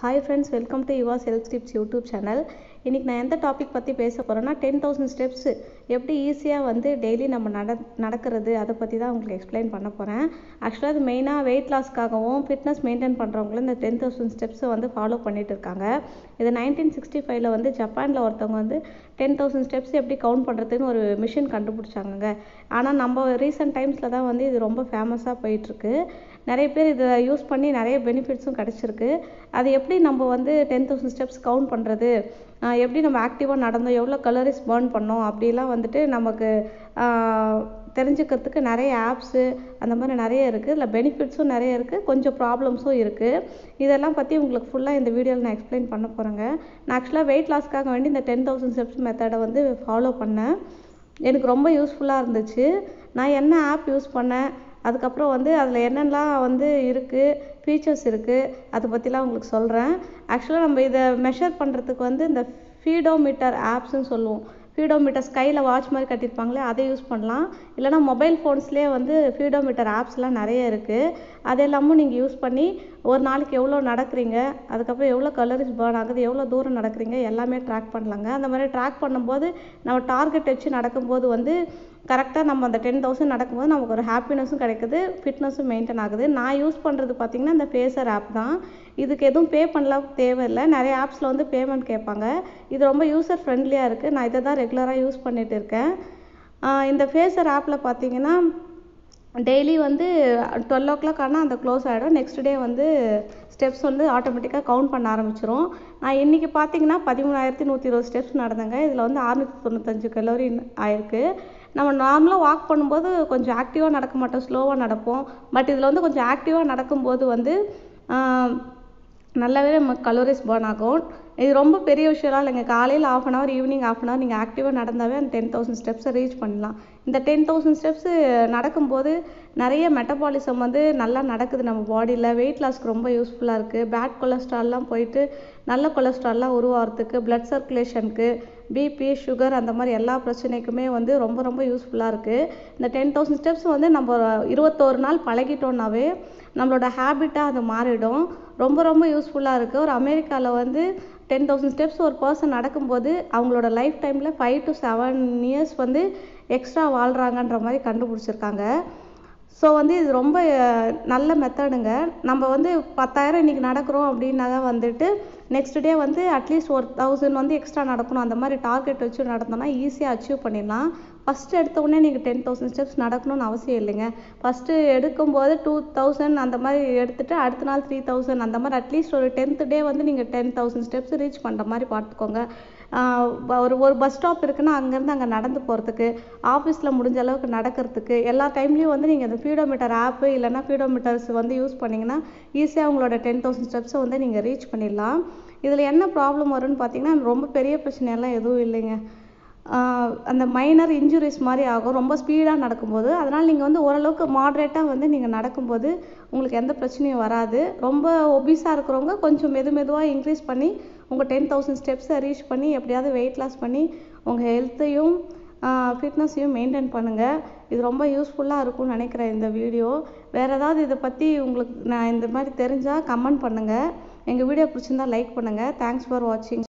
Hi friends, welcome to yuva self tips YouTube channel. இன்னைக்கு நான் எந்த டாபிக் பத்தி பேச போறேன்னா 10000 ஸ்டெப்ஸ் எப்படி ஈஸியா வந்து டெய்லி நம்ம நடக்கிறது அத பத்தி தான் உங்களுக்கு எக்ஸ்பிளைன் பண்ண போறேன். ஆக்சுவலா இது மெயினா weight lossக்காகவும் ஃபிட்னஸ் மெயின்टेन பண்றவங்க இந்த 10000 ஸ்டெப்ஸ் வந்து ஃபாலோ பண்ணிட்டு இருக்காங்க. இது 1965ல வந்து ஜப்பான்ல ஒருத்தவங்க வந்து 10000 ஸ்டெப்ஸ் எப்படி கவுண்ட் பண்றதுன்னு ஒரு மிஷின் கண்டுபிடிச்சாங்க. ஆனா நம்ம ரீசன்ட் டைம்ஸ்ல தான் வந்து இது ரொம்ப ஃபேமஸா போயிட்டு இருக்கு. நிறைய பேர் இத யூஸ் பண்ணி நிறைய பெனிஃபிட்ஸும் கிடைச்சிருக்கு. அது எப்படி நம்ம வந்து 10000 ஸ்டெப்ஸ் கவுண்ட் பண்றது, எப்படி நம்ம ஆக்டிவா நடந்தோம், எவ்வளவு கலோரிஸ் பர்ன் பண்ணோம் அப்படிலாம் வந்துட்டு நமக்கு தெரிஞ்சுக்கிறதுக்கு நிறைய ஆப்ஸ் அந்த மாதிரி நிறைய இருக்கு. இல்ல பெனிஃபிட்ஸும் நிறைய இருக்கு, கொஞ்சம் ப்ராப்ளம்ஸும் இருக்கு. இதெல்லாம் பத்தி உங்களுக்கு ஃபுல்லா இந்த வீடியோல நான் எக்ஸ்பிளைன் பண்ண போறேங்க. நான் ஆக்சுவலா வெயிட் லாஸ்க்காக வேண்டி இந்த 10000 ஸ்டெப்ஸ் மெத்தடை வந்து ஃபாலோ பண்ணேன். எனக்கு ரொம்ப யூஸ்ஃபுல்லா இருந்துச்சு. நான் என்ன ஆப் யூஸ் பண்ணேன், அதுக்கப்புறம் வந்து அதில் என்னென்னலாம் வந்து இருக்குது, ஃபீச்சர்ஸ் இருக்குது, அதை பற்றிலாம் உங்களுக்கு சொல்கிறேன். ஆக்சுவலாக நம்ம இதை மெஷர் பண்ணுறதுக்கு வந்து இந்த ஃபீடோமீட்டர் ஆப்ஸ்ன்னு சொல்லுவோம். ஃபீடோமீட்டர் கையில் வாட்ச் மாதிரி கட்டியிருப்பாங்களே அதை யூஸ் பண்ணலாம். இல்லைனா மொபைல் ஃபோன்ஸ்லேயே வந்து ஃபீடோமீட்டர் ஆப்ஸ்லாம் நிறைய இருக்குது. அது எல்லாமும் நீங்கள் யூஸ் பண்ணி ஒரு நாளைக்கு எவ்வளோ நடக்கிறீங்க, அதுக்கப்புறம் எவ்வளோ கலோரிஸ் பர்ன் ஆகுது, எவ்வளோ தூரம் நடக்கிறீங்க எல்லாமே ட்ராக் பண்ணலாங்க. அந்த மாதிரி ட்ராக் பண்ணும்போது நம்ம டார்கெட் வச்சு நடக்கும்போது வந்து கரெக்டாக நம்ம அந்த 10000 நடக்கும்போது நமக்கு ஒரு ஹாப்பினஸும் கிடைக்குது, ஃபிட்னஸும் மெயின்டைன் ஆகுது. நான் யூஸ் பண்ணுறது பார்த்தீங்கன்னா இந்த ஃபேஸர் ஆப் தான். இதுக்கு எதுவும் பே பண்ணலாம் தேவையில்லை. நிறைய ஆப்ஸில் வந்து பேமெண்ட் கேட்பாங்க. இது ரொம்ப யூசர் ஃப்ரெண்ட்லியாக இருக்குது. நான் இதை தான் ரெகுலராக யூஸ் பண்ணிட்டு இருக்கேன். இந்த ஃபேஸர் ஆப்பில் பார்த்தீங்கன்னா டெய்லி வந்து 12 o'clock ஆனால் அந்த க்ளோஸ் ஆகிடும். நெக்ஸ்ட் டே வந்து ஸ்டெப்ஸ் வந்து ஆட்டோமேட்டிக்காக கவுண்ட் பண்ண ஆரம்பிச்சிரும். நான் இன்றைக்கி பார்த்தீங்கன்னா 13,120 ஸ்டெப்ஸ் நடந்தேங்க. இதில் வந்து 695 கலோரி ஆயிருக்கு. நம்ம நார்மலாக வாக் பண்ணும்போது கொஞ்சம் ஆக்டிவாக நடக்க மாட்டோம், ஸ்லோவாக நடப்போம். பட் இதில் வந்து கொஞ்சம் ஆக்டிவாக நடக்கும்போது வந்து நல்லாவே நமக்கு கலோரிஸ் பர்ன் ஆகும். இது ரொம்ப பெரிய விஷயம்லாம் இல்லைங்க. காலையில் 1/2 hour, ஈவினிங் 1/2 hour நீங்கள் ஆக்டிவாக நடந்தாவே அந்த 10000 ஸ்டெப்ஸை ரீச் பண்ணலாம். இந்த 10000 ஸ்டெப்ஸு நடக்கும்போது நிறைய மெட்டபாலிசம் வந்து நல்லா நடக்குது நம்ம பாடியில். வெயிட் லாஸ்க்கு ரொம்ப யூஸ்ஃபுல்லாக இருக்குது. பேட் கொலஸ்ட்ரால்லாம் போயிட்டு நல்ல கொலஸ்ட்ரால்லாம் உருவாகிறதுக்கு, பிளட் சர்க்குலேஷனுக்கு, பிபி, சுகர் அந்த மாதிரி எல்லா பிரச்சனைக்குமே வந்து ரொம்ப ரொம்ப யூஸ்ஃபுல்லாக இருக்குது. இந்த 10000 ஸ்டெப்ஸ் வந்து நம்ம 21 நாள் பழகிட்டோம்னாவே நம்மளோட ஹேபிட்டாக அது மாறிடும். ரொம்ப ரொம்ப யூஸ்ஃபுல்லாக இருக்குது. ஒரு அமெரிக்காவில் வந்து 10000 ஸ்டெப்ஸ் ஒரு பர்சன் நடக்கும்போது அவங்களோட லைஃப் டைமில் 5 to 7 years வந்து எக்ஸ்ட்ரா வாழ்கிறாங்கன்ற மாதிரி கண்டுபிடிச்சிருக்காங்க. ஸோ வந்து இது ரொம்ப நல்ல மெத்தடுங்க. நம்ம வந்து 10,000 இன்றைக்கி நடக்கிறோம் அப்படின்னாக வந்துட்டு நெக்ஸ்ட் டே வந்து அட்லீஸ்ட் 1000 வந்து எக்ஸ்ட்ரா நடக்கணும். அந்த மாதிரி டார்கெட் வச்சு நடந்தோம்னா ஈஸியாக அச்சீவ் பண்ணிடலாம். ஃபஸ்ட்டு எடுத்த உடனே நீங்கள் 10000 ஸ்டெப்ஸ் நடக்கணும்னு அவசியம் இல்லைங்க. ஃபஸ்ட்டு எடுக்கும்போது 2000 அந்த மாதிரி எடுத்துகிட்டு அடுத்த நாள் 3000 அந்த மாதிரி அட்லீஸ்ட் ஒரு 10th டே வந்து நீங்கள் 10000 ஸ்டெப்ஸ் ரீச் பண்ணுற மாதிரி பார்த்துக்கோங்க. ஒரு பஸ் ஸ்டாப் இருக்குன்னா அங்கேருந்து அங்கே நடந்து போகிறதுக்கு, ஆஃபீஸில் முடிஞ்ச அளவுக்கு நடக்கிறதுக்கு, எல்லா டைம்லேயும் வந்து நீங்கள் அந்த ஃபீடோமீட்டர் ஆப்பு இல்லைனா ஃபீடோமீட்டர்ஸ் வந்து யூஸ் பண்ணிங்கன்னா ஈஸியாக உங்களோட 10000 ஸ்டெப்ஸை வந்து நீங்கள் ரீச் பண்ணிடலாம். இதில் என்ன ப்ராப்ளம் வரும்னு பார்த்தீங்கன்னா ரொம்ப பெரிய பிரச்சனையெல்லாம் எதுவும் இல்லைங்க. அந்த மைனர் இன்ஜுரிஸ் மாதிரி ஆகும் ரொம்ப ஸ்பீடாக நடக்கும்போது. அதனால் நீங்கள் வந்து ஓரளவுக்கு மாட்ரேட்டாக வந்து நீங்கள் நடக்கும்போது உங்களுக்கு எந்த பிரச்சனையும் வராது. ரொம்ப ஒபீஸாக இருக்கிறவங்க கொஞ்சம் மெதுவாக இன்க்ரீஸ் பண்ணி உங்கள் 10000 ஸ்டெப்ஸை ரீச் பண்ணி எப்படியாவது வெயிட் லாஸ் பண்ணி உங்கள் ஹெல்த்தையும் ஃபிட்னஸையும் மெயின்டைன் பண்ணுங்கள். இது ரொம்ப யூஸ்ஃபுல்லாக இருக்கும்னு நினைக்கிறேன் இந்த வீடியோ. வேறு ஏதாவது இதை பற்றி உங்களுக்கு நான் இந்த மாதிரி தெரிஞ்சால் கமெண்ட் பண்ணுங்கள். எங்கள் வீடியோ பிடிச்சிருந்தா லைக் பண்ணுங்கள். தேங்க்ஸ் ஃபார் வாட்சிங்.